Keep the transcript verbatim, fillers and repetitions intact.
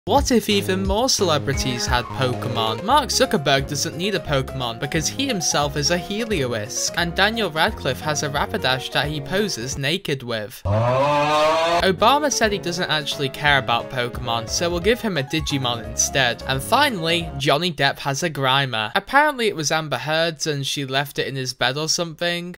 What if even more celebrities had Pokemon? Mark Zuckerberg doesn't need a Pokemon because he himself is a Helioisk, and Daniel Radcliffe has a Rapidash that he poses naked with. Obama said he doesn't actually care about Pokemon, so we'll give him a Digimon instead. And finally, Johnny Depp has a Grimer. Apparently it was Amber Heard's and she left it in his bed or something.